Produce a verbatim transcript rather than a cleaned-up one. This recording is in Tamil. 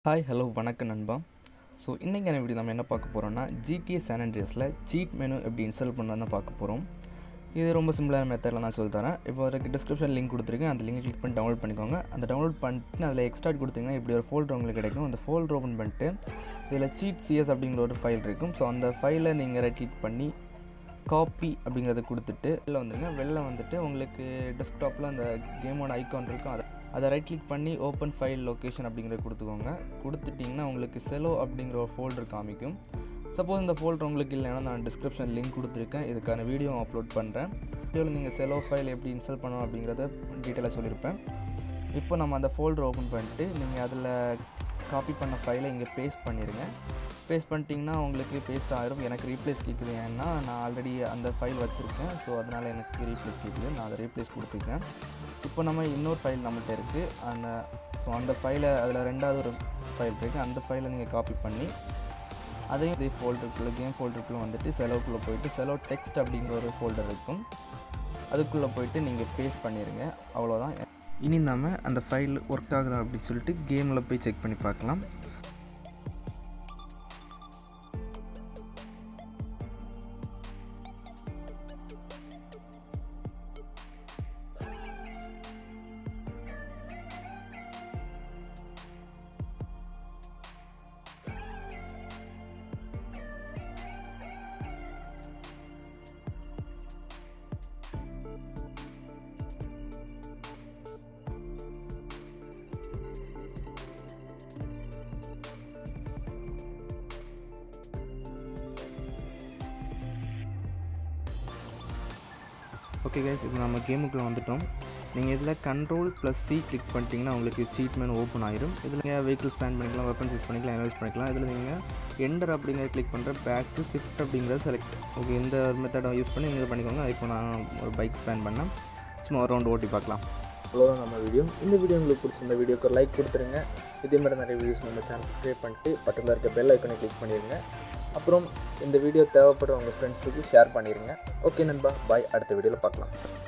ஹாய் ஹலோ வணக்கம் நண்பா. ஸோ இன்றைக்கான வீடியோ நம்ம என்ன பார்க்க போகிறோம்னா ஜிடிஏ சான் ஆண்ட்ரியாஸில் சீட் மெனு எப்படி இன்ஸ்டால் பண்ணலாம் தான் பார்க்க போகிறோம். இது ரொம்ப சிம்பிளான மெத்தடில் நான் சொல்லி தரேன். இப்போ அதுக்கு டிஸ்கிரிப்ஷன் லிங்க் கொடுத்துருக்கேன். அந்த லிங்க் கிளிக் பண்ணி டவுன்லோட் பண்ணிக்கோங்க. அந்த டவுன்லோட் பண்ணிட்டு அதில் எக்ஸ்ட்ராக்ட் கொடுத்தீங்கன்னா இப்படி ஒரு ஃபோல்டர் உங்களுக்கு கிடைக்கும். அந்த ஃபோல்டர் ஓப்பன் பண்ணிட்டு இதில் சீட் சிஎஸ் அப்படிங்கிற ஒரு ஃபைல் இருக்கும். ஸோ அந்த ஃபைலை நீங்கள் ரைட் கிளிக் பண்ணி காப்பி அப்படிங்கிறத கொடுத்துட்டு வெளில வந்துடுங்க. வெளில வந்துட்டு உங்களுக்கு டெஸ்க்டாப்பில் அந்த கேமோட ஐக்கான் இருக்கும். அதை அதை ரைட் கிளிக் பண்ணி ஓப்பன் ஃபைல் லொக்கேஷன் அப்படிங்கிறத கொடுத்துக்கோங்க. கொடுத்துட்டிங்கன்னா உங்களுக்கு செலோ அப்படிங்கிற ஒரு ஃபோல்டர் காமிக்கும். சப்போஸ் இந்த ஃபோல்டர் உங்களுக்கு இல்லைன்னா நான் டிஸ்கிரிப்ஷன் லிங்க் கொடுத்துருக்கேன். இதுக்கான வீடியோ அப்லோட் பண்ணுறேன். வீடியோவில் நீங்கள் செலோ ஃபைல் எப்படி இன்ஸ்டால் பண்ணணும் அப்படிங்கிறத டீட்டெயிலாக சொல்லியிருப்பேன். இப்போ நம்ம அந்த ஃபோல்டர் ஓப்பன் பண்ணிட்டு நீங்கள் அதில் காப்பி பண்ண ஃபைலை இங்கே பேஸ்ட் பண்ணிடுங்க. பேஸ்ட் பண்ணிட்டிங்கன்னா உங்களுக்கு பேஸ்ட் ஆகிரும். எனக்கு ரீப்ளேஸ் கேட்குது, ஏன்னா நான் ஆல்ரெடி அந்த ஃபைல் வச்சுருக்கேன். ஸோ அதனால் எனக்கு ரீப்ளேஸ் கேட்குது. நான் அதை ரீப்ளேஸ் கொடுத்துருக்கேன். இப்போ நம்ம இன்னொரு ஃபைல் நம்மள்கிட்ட இருக்குது. அந்த ஸோ அந்த ஃபைலை அதில் ரெண்டாவது ஒரு ஃபைல் இருக்குது. அந்த ஃபைலை நீங்கள் காப்பி பண்ணி அதையும் இதே ஃபோல்டருக்குள்ளே கேம் ஃபோல்டருக்குள்ளே வந்துட்டு செலவுக்குள்ளே போயிட்டு செலோ டெக்ஸ்ட் அப்படிங்கிற ஒரு ஃபோல்டர் இருக்கும். அதுக்குள்ளே போயிட்டு நீங்கள் பேஸ்ட் பண்ணிடுங்க. அவ்வளோதான். இனி நாம் அந்த ஃபைல் ஒர்க் ஆகுதா அப்படின்னு சொல்லிட்டு கேமில் போய் செக் பண்ணி பார்க்கலாம். ஓகே கைஸ், இப்போ நம்ம கேமுக்குள்ளே வந்துட்டோம். நீங்கள் இதில் கண்ட்ரோல் ப்ளஸ் சி கிளிக் பண்ணிட்டீங்கன்னா உங்களுக்கு சீட் மெனு ஓப்பன் ஆகிடும். இதில் நீங்கள் வெஹிக்கிள் ஸ்பேன் பண்ணிக்கலாம், வெப்பன்ஸ் யூஸ் பண்ணிக்கலாம், அனலைஸ் பண்ணிக்கலாம். இதில் நீங்கள் எண்டர் அப்படிங்கிறத கிளிக் பண்ணுற பேக் டு ஷிஃப்ட் அப்படிங்கிறத செலக்ட். ஓகே, இந்த ஒரு மெத்தடை யூஸ் பண்ணி நீங்கள் பண்ணிக்கோங்க. இப்போ நான் ஒரு பைக் ஸ்பேன் பண்ணேன். சும்மா ஒரு ரவுண்ட் ஓட்டி பார்க்கலாம். அவ்வளோதான் நம்ம வீடியோ. இந்த வீடியோ உங்களுக்கு பிடிச்சிருந்த வீடியோக்கு லைக் கொடுத்துருங்க. இதே மாதிரி நிறைய வீடியோஸ் நம்ம சேனல் சப்ஸ்கிரைப் பண்ணிட்டு பக்கத்தில் இருக்க பெல் ஐக்கனை கிளிக் பண்ணிடுங்க. அப்புறம் இந்த வீடியோ தேவைப்படுற உங்கள் ஃப்ரெண்ட்ஸுக்கு ஷேர் பண்ணிடுங்க. ஓகே நண்பா, பாய். அடுத்த வீடியோவில் பார்க்கலாம்.